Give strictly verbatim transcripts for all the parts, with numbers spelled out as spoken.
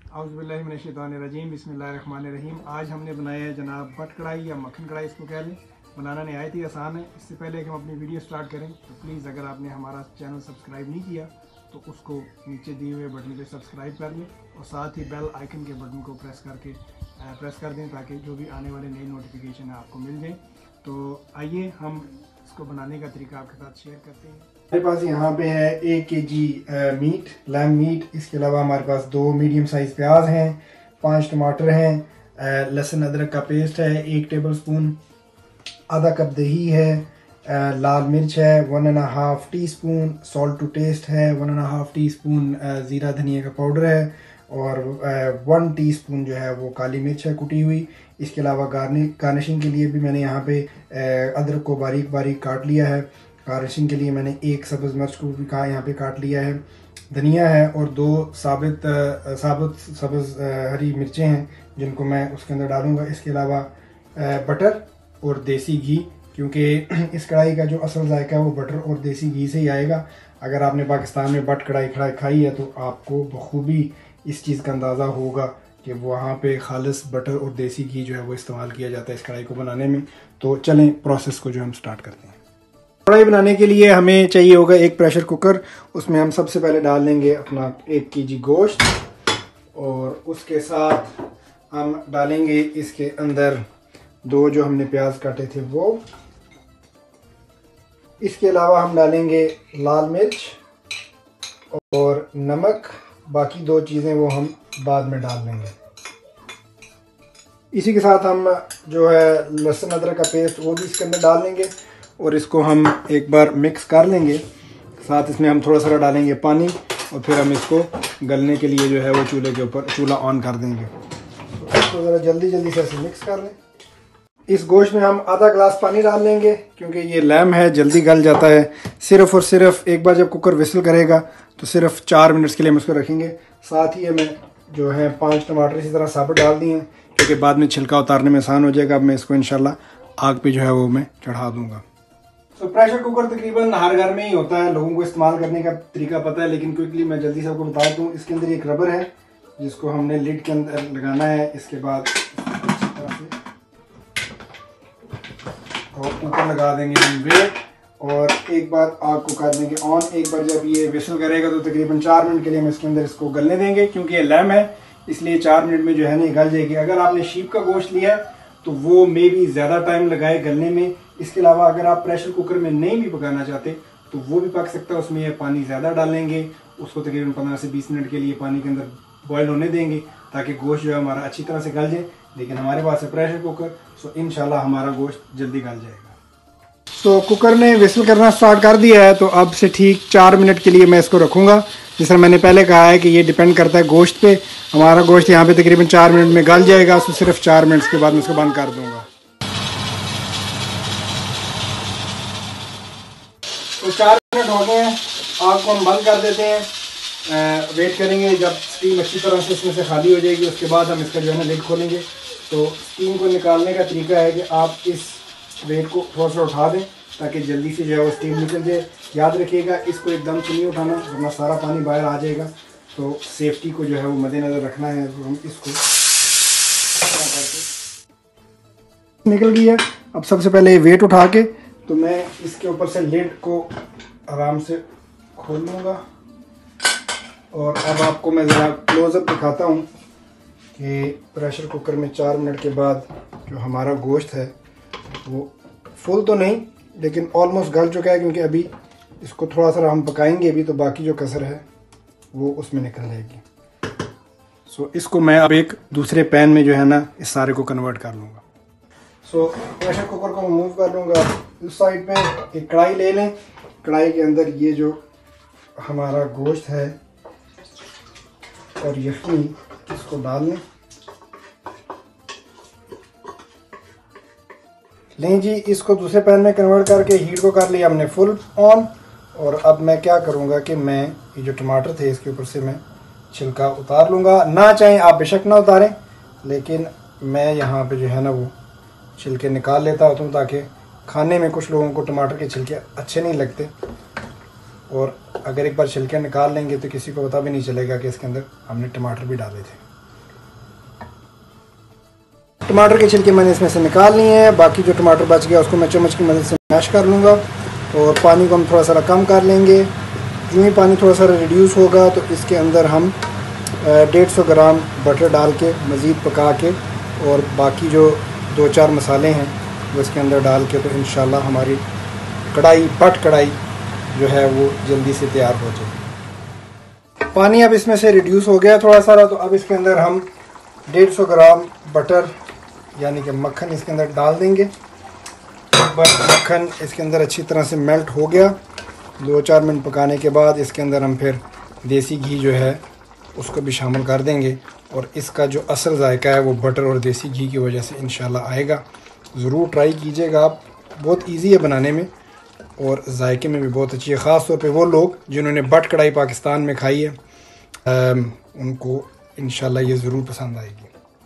औज़ुबिल्लाहिमिनश्शैतानिर्रजीम बिस्मिल्लाहिर्रहमानिर्रहीम। आज हमने बनाया है जनाब बट कढ़ाई या मक्खन कढ़ाई, इसको कह लें। बनाना नहायत ही आसान है। इससे पहले कि हम अपनी वीडियो स्टार्ट करें तो प्लीज़ अगर आपने हमारा चैनल सब्सक्राइब नहीं किया तो उसको नीचे दिए हुए बटन पे सब्सक्राइब कर लें और साथ ही बेल आइकन के बटन को प्रेस करके प्रेस कर दें ताकि जो भी आने वाले नई नोटिफिकेशन है आपको मिल जाए। तो आइए हम इसको बनाने का तरीका आपके साथ शेयर करते हैं। हमारे पास यहाँ पे है एक के जी मीट, लैम मीट। इसके अलावा हमारे पास दो मीडियम साइज़ प्याज हैं, पांच टमाटर हैं, लहसुन अदरक का पेस्ट है एक टेबल स्पून, आधा कप दही है, लाल मिर्च है one and half teaspoon, salt to taste है one and half teaspoon, ज़ीरा धनिया का पाउडर है और वन टीस्पून जो है वो काली मिर्च है कुटी हुई। इसके अलावा गार्नि गार्निशिंग के लिए भी मैंने यहाँ पे अदरक को बारीक बारीक काट लिया है। गार्निशिंग के लिए मैंने एक सब्ज़ मिर्च को भी कहा यहाँ पे काट लिया है, धनिया है और दो साबित साबुत सब्ज़ हरी मिर्चें हैं जिनको मैं उसके अंदर डालूँगा। इसके अलावा बटर और देसी घी, क्योंकि इस कढ़ाई का जो असल जायका है वो बटर और देसी घी से ही आएगा। अगर आपने पाकिस्तान में बट कढ़ाई कढ़ाई खाई है तो आपको बखूबी इस चीज़ का अंदाज़ा होगा कि वहाँ पे खालिस बटर और देसी घी जो है वो इस्तेमाल किया जाता है इस कढ़ाई को बनाने में। तो चलें प्रोसेस को जो हम स्टार्ट करते हैं। कढ़ाई बनाने के लिए हमें चाहिए होगा एक प्रेशर कुकर। उसमें हम सबसे पहले डाल लेंगे अपना एक के जी गोश्त और उसके साथ हम डालेंगे इसके अंदर दो जो हमने प्याज काटे थे वो। इसके अलावा हम डालेंगे लाल मिर्च और नमक, बाकी दो चीज़ें वो हम बाद में डाल लेंगे। इसी के साथ हम जो है लहसुन अदरक का पेस्ट वो भी इसके अंदर डाल लेंगे और इसको हम एक बार मिक्स कर लेंगे। साथ इसमें हम थोड़ा सा डालेंगे पानी और फिर हम इसको गलने के लिए जो है वो चूल्हे के ऊपर चूल्हा ऑन कर देंगे। तो इसको ज़रा जल्दी जल्दी से ऐसे मिक्स कर लें। इस गोश्त में हम आधा गिलास पानी डाल लेंगे क्योंकि ये लैम है, जल्दी गल जाता है। सिर्फ़ और सिर्फ एक बार जब कुकर विसल करेगा तो सिर्फ चार मिनट्स के लिए हम इसको रखेंगे। साथ ही हमें जो है पांच टमाटर इसी तरह साबुत डाल दिए हैं क्योंकि बाद में छिलका उतारने में आसान हो जाएगा। अब मैं इसको इंशाल्लाह आग पे जो है वो मैं चढ़ा दूंगा। तो प्रेशर कुकर तकरीबन हर घर में ही होता है, लोगों को इस्तेमाल करने का तरीका पता है, लेकिन क्विकली मैं जल्दी से आपको बता दूँ। इसके अंदर एक रबर है जिसको हमने लिड के अंदर लगाना है। इसके बाद अच्छी तरह से और ऊपर लगा देंगे हम वेट और एक बार आग को कर देंगे ऑन। एक बार जब ये विसल करेगा तो तकरीबन चार मिनट के लिए हम इसके अंदर इसको गलने देंगे क्योंकि ये लैम है, इसलिए चार मिनट में जो है ना गल जाएगी। अगर आपने शीप का गोश्त लिया है तो वो मे भी ज़्यादा टाइम लगाए गलने में। इसके अलावा अगर आप प्रेशर कुकर में नहीं भी पकाना चाहते तो वो भी पक सकता है। उसमें पानी ज़्यादा डालेंगे, उसको तकरीबन पंद्रह से बीस मिनट के लिए पानी के अंदर बॉयल होने देंगे ताकि गोश्त जो है हमारा अच्छी तरह से गल जाए। लेकिन हमारे पास है प्रेशर कुकर, सो इंशाल्लाह हमारा गोश्त जल्दी गल जाएगा। तो कुकर ने विसल करना स्टार्ट कर दिया है, तो अब से ठीक चार मिनट के लिए मैं इसको रखूँगा। जिस तरह मैंने पहले कहा है कि ये डिपेंड करता है गोश्त पे। हमारा गोश्त यहाँ पे तकरीबन चार मिनट में गल जाएगा, तो सिर्फ चार मिनट के बाद मैं इसको बंद कर दूँगा। तो चार मिनट हो गए हैं, आग को हम बंद कर देते हैं। आ, वेट करेंगे जब स्टीम अच्छी तरह से इसमें से खाली हो जाएगी, उसके बाद हम इसका जो है ना लिड खोलेंगे। तो स्टीम को निकालने का तरीका है कि आप इस वेट को थोड़ा सा उठा दें ताकि जल्दी से जो है वो स्टीम निकल जाए। याद रखिएगा इसको एकदम से नहीं उठाना वरना सारा पानी बाहर आ जाएगा। तो सेफ्टी को जो है वो मद्देनज़र रखना है। तो हम इसको निकल गई है। अब सबसे पहले वेट उठा के तो मैं इसके ऊपर से लिड को आराम से खोल लूँगा और अब आपको मैं ज़रा क्लोज़अप दिखाता हूँ कि प्रेशर कुकर में चार मिनट के बाद जो हमारा गोश्त है वो फुल तो नहीं लेकिन ऑलमोस्ट गल चुका है, क्योंकि अभी इसको थोड़ा सा हम पकाएंगे भी तो बाकी जो कसर है वो उसमें निकल जाएगी। सो so, इसको मैं अब एक दूसरे पैन में जो है ना इस सारे को कन्वर्ट कर लूँगा। सो so, प्रेशर कुकर को मूव कर लूँगा। इस साइड पे एक कढ़ाई ले लें। कढ़ाई के अंदर ये जो हमारा गोश्त है और यखनी इसको डाल लें। लें जी, इसको दूसरे पैन में कन्वर्ट करके हीट को कर लिया हमने फुल ऑन। और अब मैं क्या करूँगा कि मैं ये जो टमाटर थे इसके ऊपर से मैं छिलका उतार लूँगा। ना चाहें आप बेशक ना उतारें, लेकिन मैं यहाँ पे जो है ना वो छिलके निकाल लेता होता हूँ ताकि खाने में कुछ लोगों को टमाटर के छिलके अच्छे नहीं लगते। और अगर एक बार छिलके निकाल लेंगे तो किसी को पता भी नहीं चलेगा कि इसके अंदर हमने टमाटर भी डाले थे। टमाटर के छिलके मैंने इसमें से निकाल लिए हैं। बाकी जो टमाटर बच गया उसको मैं चम्मच की मदद से मैश कर लूँगा और पानी को हम थोड़ा सा कम कर लेंगे। जो ही पानी थोड़ा सा रिड्यूस होगा तो इसके अंदर हम डेढ़ सौ ग्राम बटर डाल के मज़ीद पका के और बाकी जो दो चार मसाले हैं वो इसके अंदर डाल के तो इंशाल्लाह हमारी कढ़ाई बट कढ़ाई जो है वो जल्दी से तैयार हो जाए। पानी अब इसमें से रिड्यूस हो गया थोड़ा सारा, तो अब इसके अंदर हम डेढ़ सौ ग्राम बटर यानी कि मक्खन इसके अंदर डाल देंगे। एक बार मक्खन इसके अंदर अच्छी तरह से मेल्ट हो गया, दो चार मिनट पकाने के बाद इसके अंदर हम फिर देसी घी जो है उसको भी शामिल कर देंगे और इसका जो असल जायका है वो बटर और देसी घी की वजह से इंशाल्लाह आएगा। ज़रूर ट्राई कीजिएगा आप, बहुत इजी है बनाने में और जायके में भी बहुत अच्छी है। ख़ास तौर पे वो लोग जिन्होंने बट कढ़ाई पाकिस्तान में खाई है आ, उनको इंशाल्लाह ये ज़रूर पसंद आएगी।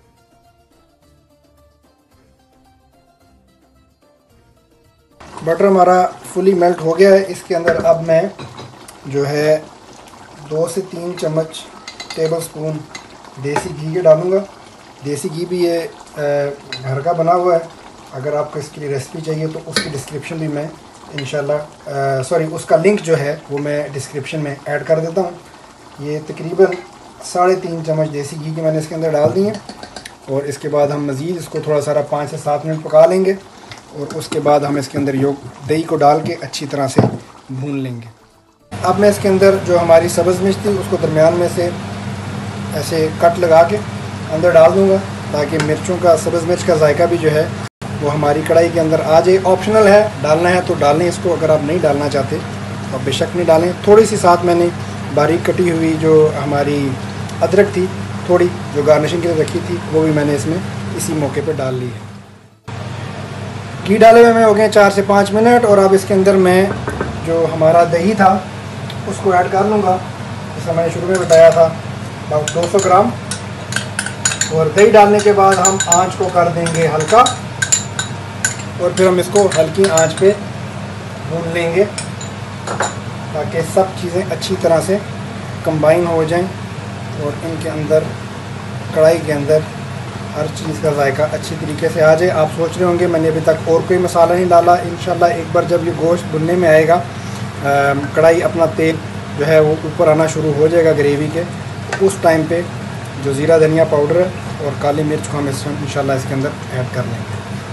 बटर हमारा फुली मेल्ट हो गया है। इसके अंदर अब मैं जो है दो से तीन चम्मच टेबल स्पून देसी घी के डालूँगा। देसी घी भी ये घर का बना हुआ है। अगर आपको इसके लिए रेसिपी चाहिए तो उसकी डिस्क्रिप्शन भी मैं इंशाल्लाह सॉरी उसका लिंक जो है वो मैं डिस्क्रिप्शन में ऐड कर देता हूँ। ये तकरीबन साढ़े तीन चम्मच देसी घी के मैंने इसके अंदर डाल दिए और इसके बाद हम मज़ीद इसको थोड़ा सारा पाँच से सात मिनट पका लेंगे और उसके बाद हम इसके अंदर योग दही को डाल के अच्छी तरह से भून लेंगे। अब मैं इसके अंदर जो हमारी सब्ज़ मिर्च थी उसको दरमियान में से ऐसे कट लगा के अंदर डाल दूँगा ताकि मिर्चों का सब्ज़ मिर्च का जायका भी जो है वो हमारी कढ़ाई के अंदर आ जाए। ऑप्शनल है, डालना है तो डालें इसको, अगर आप नहीं डालना चाहते तो आप बेशक नहीं डालें। थोड़ी सी साथ मैंने बारीक कटी हुई जो हमारी अदरक थी थोड़ी जो गार्निशिंग के लिए रखी थी वो भी मैंने इसमें इसी मौके पर डाल ली है। घी डाले हुए में हो गए चार से पाँच मिनट और अब इसके अंदर मैं जो हमारा दही था उसको ऐड कर लूँगा। जैसा मैंने शुरू में बताया था लगभग दो सौ ग्राम, और दही डालने के बाद हम आंच को कर देंगे हल्का और फिर हम इसको हल्की आंच पे भून लेंगे ताकि सब चीज़ें अच्छी तरह से कंबाइन हो जाएं और इनके अंदर कढ़ाई के अंदर हर चीज़ का जायका अच्छी तरीके से आ जाए। आप सोच रहे होंगे मैंने अभी तक और कोई मसाला नहीं डाला। इंशाल्लाह एक बार जब ये गोश्त भुनने में आएगा, कढ़ाई अपना तेल जो है वो ऊपर आना शुरू हो जाएगा ग्रेवी के, तो उस टाइम पे जो ज़ीरा धनिया पाउडर है और काली मिर्च को हम इसमें इंशाल्लाह इसके अंदर ऐड कर लेंगे।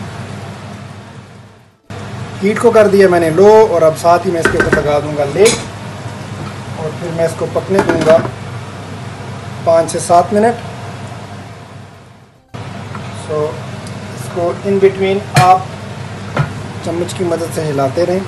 हीट को कर दिया मैंने लो और अब साथ ही मैं इसके ऊपर लगा दूंगा लेग और फिर मैं इसको पकने दूंगा पाँच से सात मिनट। सो इसको इन बिटवीन आप चम्मच की मदद से हिलाते रहें।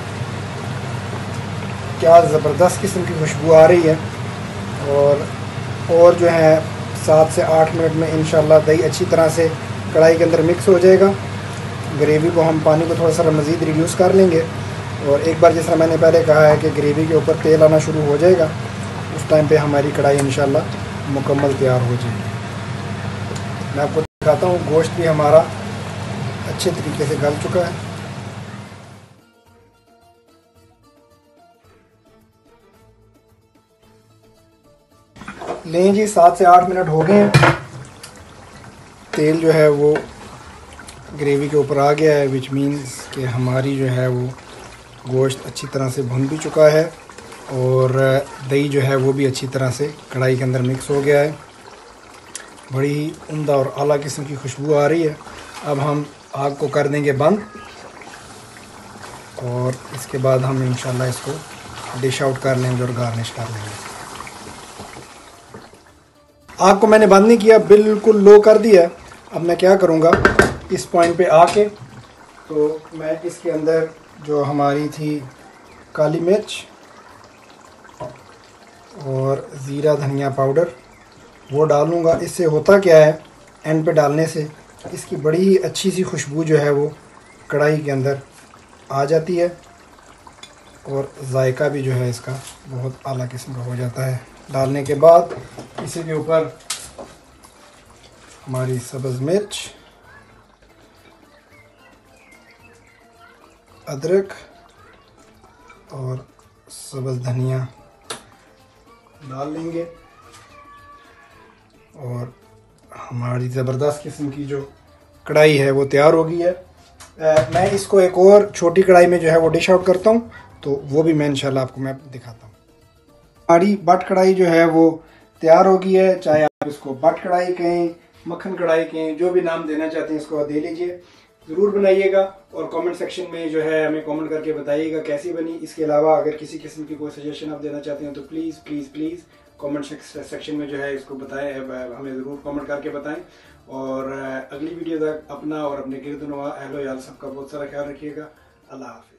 क्या ज़बरदस्त किस्म की खुशबू आ रही है और और जो है सात से आठ मिनट में इंशाल्लाह दही अच्छी तरह से कढ़ाई के अंदर मिक्स हो जाएगा। ग्रेवी को हम पानी को थोड़ा सा मज़ीद रिड्यूस कर लेंगे और एक बार जैसा मैंने पहले कहा है कि ग्रेवी के ऊपर तेल आना शुरू हो जाएगा, उस टाइम पे हमारी कढ़ाई इंशाल्लाह मुकम्मल तैयार हो जाएगी। मैं आपको दिखाता हूँ गोश्त भी हमारा अच्छे तरीके से गल चुका है। लें जी, सात से आठ मिनट हो गए हैं। तेल जो है वो ग्रेवी के ऊपर आ गया है, विच मीन्स कि हमारी जो है वो गोश्त अच्छी तरह से भुन भी चुका है और दही जो है वो भी अच्छी तरह से कढ़ाई के अंदर मिक्स हो गया है। बड़ी ही उम्दा और आला किस्म की खुशबू आ रही है। अब हम आग को कर देंगे बंद और इसके बाद हम इंशाल्लाह इसको डिश आउट कर लेंगे और गार्निश कर लेंगे। आग को मैंने बंद नहीं किया, बिल्कुल लो कर दिया। अब मैं क्या करूँगा, इस पॉइंट पे आके तो मैं इसके अंदर जो हमारी थी काली मिर्च और ज़ीरा धनिया पाउडर वो डालूँगा। इससे होता क्या है, एंड पे डालने से इसकी बड़ी ही अच्छी सी खुशबू जो है वो कढ़ाई के अंदर आ जाती है और जायका भी जो है इसका बहुत आला किस्म का हो जाता है। डालने के बाद इसी के ऊपर हमारी सब्ज़ मिर्च, अदरक और सब्ज़ धनिया डाल लेंगे और हमारी ज़बरदस्त किस्म की जो कढ़ाई है वो तैयार हो गई है। आ, मैं इसको एक और छोटी कढ़ाई में जो है वो डिश आउट करता हूँ, तो वो भी मैं इंशाल्लाह आपको मैं दिखाता हूँ। हमारी बट कढ़ाई जो है वो तैयार हो गई है, चाहे आप इसको बट कढ़ाई कहें, मक्खन कढ़ाई कहें, जो भी नाम देना चाहते हैं इसको दे लीजिए। ज़रूर बनाइएगा और कमेंट सेक्शन में जो है हमें कमेंट करके बताइएगा कैसी बनी। इसके अलावा अगर किसी किस्म की कोई सजेशन आप देना चाहते हैं तो please please please comment section में जो है इसको बताएं, हमें ज़रूर कमेंट करके बताएं। और अगली वीडियो तक अपना और अपने गिरद नवा अहलो याल सबका बहुत सारा ख्याल रखिएगा। अल्लाह हाफ़िज़।